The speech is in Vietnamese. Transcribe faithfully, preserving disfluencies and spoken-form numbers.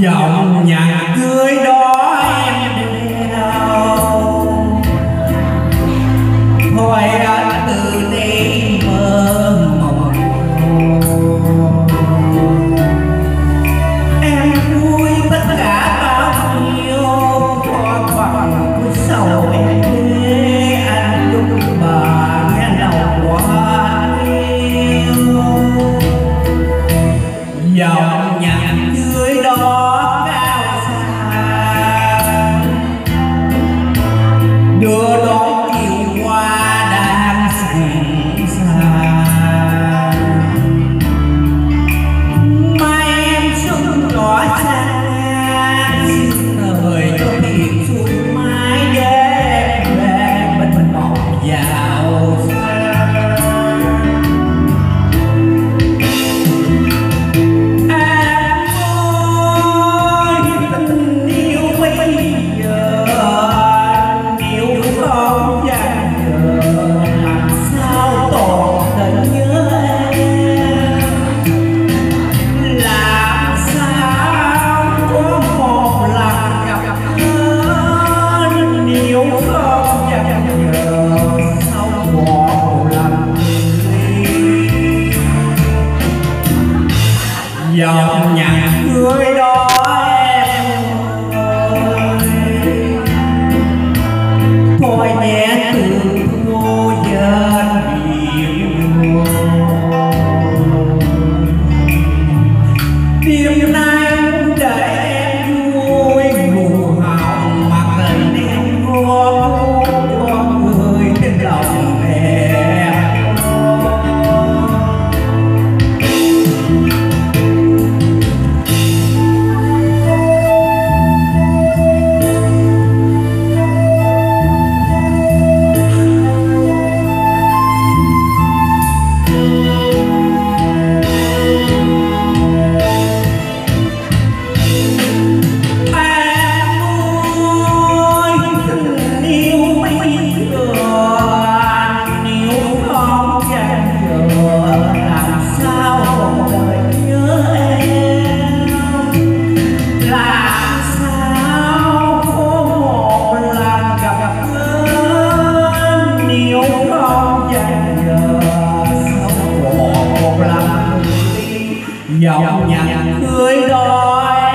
Dòng nhạc cưới đó em đi đâu, thôi đã từ đây mơ mộng. Em vui tất cả bao nhiêu, có bằng cuối sầu em thế anh lúc bà nghe lòng quá yêu. Dòng nhạc cưới đó cao xa, đưa đón kiều hoa đang sẵn sàng. Mai em xuân tỏa sáng, xin thời cho thiền xuân mãi để về bên mộng giàu sang. Dòng nhạc cưới đó em ơi, thôi nhé từ vô dân yêu. Đêm nay để em vui ngủ hồng mặc lên em ngó cho người trên lòng em. Dòng nhạc cưới đó